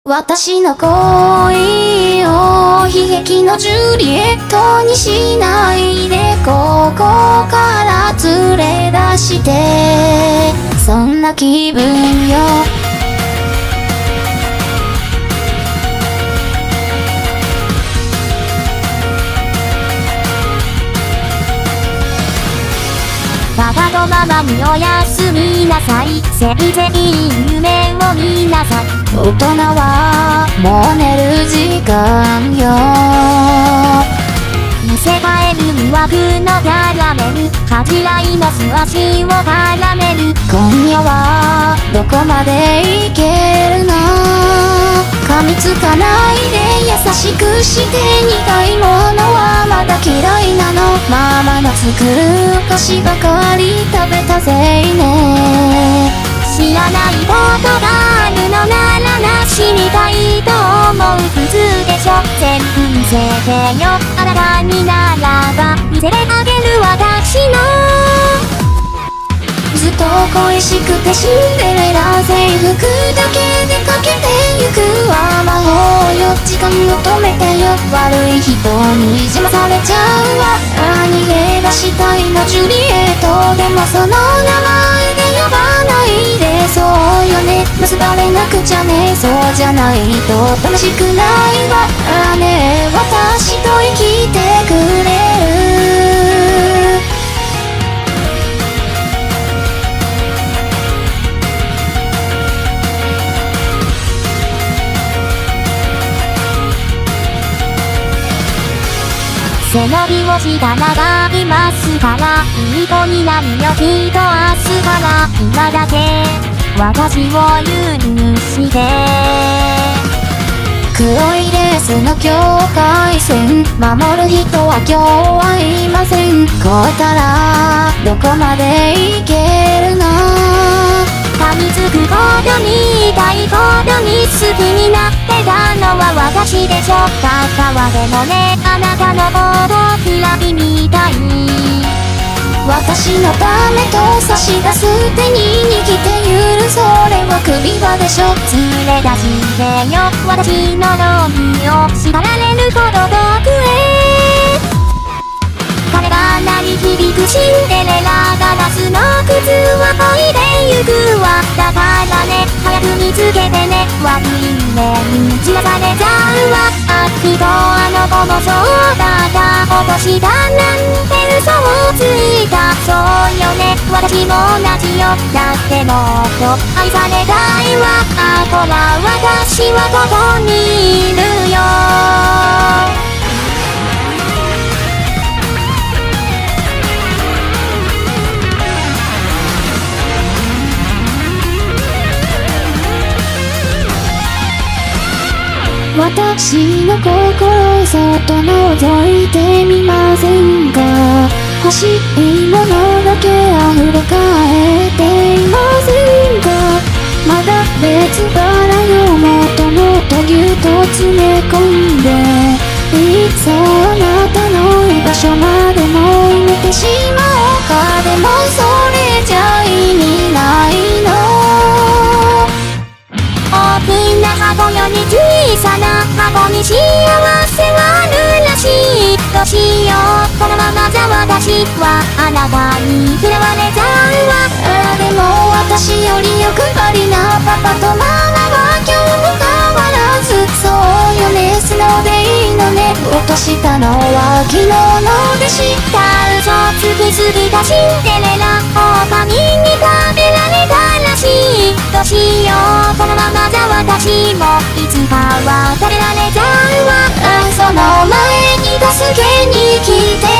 私の恋を悲劇のジュリエットにしないで、ここから連れ出して、そんな気分よ。パパとママにおやすみなさい。せいぜい夢を見なさい。大人はもう寝る時間よ。見せ替える魅惑のキャラメル、恥じらいの素足を絡める。今夜はどこまでいけるの。噛みつかないで優しくして、苦いものはまだ嫌いなの。ママの作るお菓子ばかり食べたぜいね。知らないことがあるのなら知りたいと思う普通でしょ。全部見せてよ、あなたにならば見せてあげる私の。ずっと恋しくてシンデレラ制服だけでかけてゆくわ。魔法よ、時間を止めてよ。悪い人に邪魔されちゃうわ。逃げ出したいのジュリエット、でもその名前で呼ばないで。そうよね、結ばれなくちゃね。そうじゃないと楽しくないわ。ねえ、私と生きてくれる。背伸びをしたらがいますから、いい子になるよきっと明日から。今だけ私を許して。黒いレースの境界線、守る人は今日はいません。越えたらどこまでいけるの。噛みつくことに痛いことに好きになってたのは私でしょ。だからでもね、あなたのこと嫌いみたい。私のためと差し出す手に握ってゆる、それは首輪でしょ。連れ出してよ、私のロミオ、叱られるほど遠くへ。彼が鳴り響くシンデレラ、ガラスの靴は履いてゆくわ。だからね、早く見つけてね、悪い夢に散らされちゃうわ。きっとあの子もそうだった。落としたなんて嘘をついた。そうよね、私も同じよ。だってもっと愛されたいわ。ほら私はここにいるよ。私の心をそっと覗いてみませんか。欲しいものだけ溢れ返っていませんか。まだ別腹よ、もっともっとぎゅっと詰め込んで。いっそあなたの居場所までも埋めてしまおうか。でもそれじゃ意味ないの。大きな箱より小さな箱に幸せはあるらしい。どうしよう、このままじゃ私はあなたに嫌われちゃうわ。でも私より欲張りなパパとママは今日も変わらず。そうよね、素直でいいのね。落としたのは昨日のでした。嘘つきすぎたシンデレラ、狼に食べられたらしい。どうしよう、このままじゃ私もいつかは食べられちゃうわ。その前に助けに来て